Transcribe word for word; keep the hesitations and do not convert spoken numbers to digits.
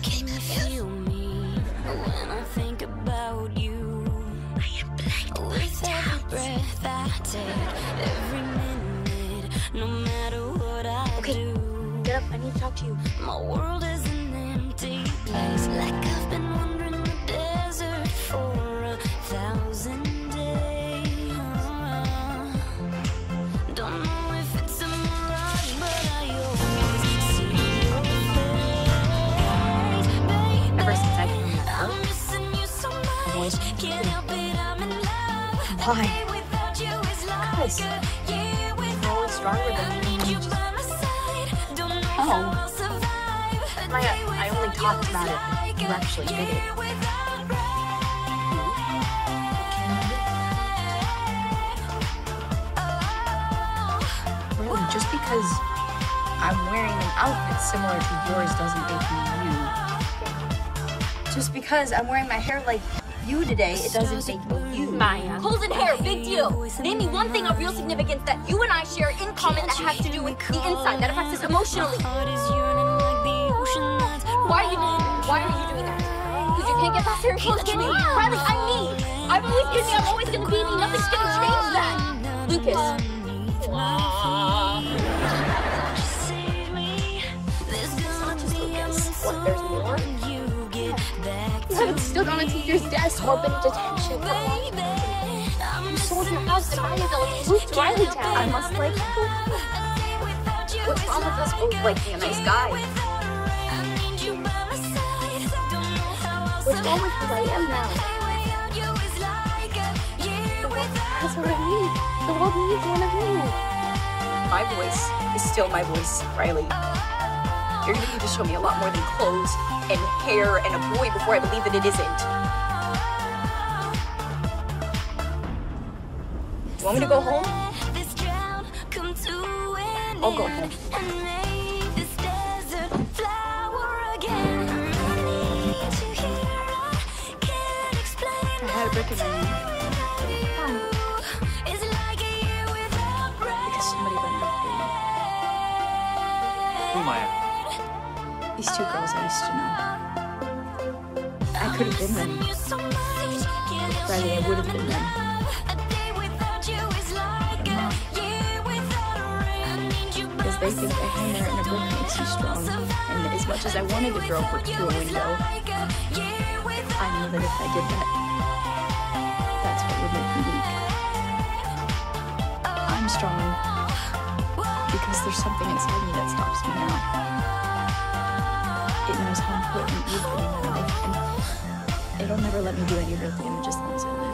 Can you feel me when I think about you? With every breath I take, every minute, no matter what I okay. do. Get up, I need to talk to you. My world is an empty place, like I've been wandering the desert for a thousand days. Don't know if it's a mirage, but I always see your face, baby. Ever since I came here, I'm missing you so much, can't help it, I'm in love. Why? A day without you is like Because a year without always stronger than I me. need you by my side. Don't know Oh. how I'll survive. A Maya, day I without only talked you about is it. like You a actually did it. year without Really, just because I'm wearing an outfit similar to yours doesn't make me you. Just because I'm wearing my hair like you today, it doesn't make me you. Maya. Holes in hair, big deal. Name me one thing of real significance that you and I share in common that has to do with the inside, that affects us emotionally. Why are you doing that? Why are you doing that? Because you can't get past hair and clothes, can you? Riley, I'm me. I've always been me. I'm always gonna be me. Nothing's gonna change that. Lucas. What, there's more? You haven't stood on a teacher's desk or been in detention. You sold your house in Iowa, moved to Riley Town. I must like you. What's wrong with us both liking a nice guy? What's wrong with who I am now? That's what I need. The world needs one of you. My voice is still my voice, Riley. You're gonna need to show me a lot more than clothes and hair and a boy before I believe that it isn't. You want me to go home? I'll go home. I had a brick in my knee. Why? Because somebody went after me. Who am I? These two girls I used to know. I could have been them. Riley, I would have been them. Because they think a hammer and a brick makes you strong. And as much as I wanted to throw a brick through a window, I know that if I did that, that's what would make me weak. I'm strong because there's something inside me that stops me now. It knows how important you've been in my life, and it'll never let me do any real damage as long as I live.